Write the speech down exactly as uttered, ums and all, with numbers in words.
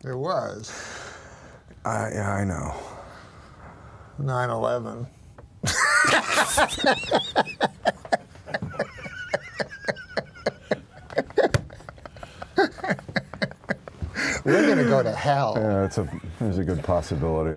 It was. Uh, yeah, I know. nine eleven. We're going to go to hell. Yeah, that's a, there's a good possibility.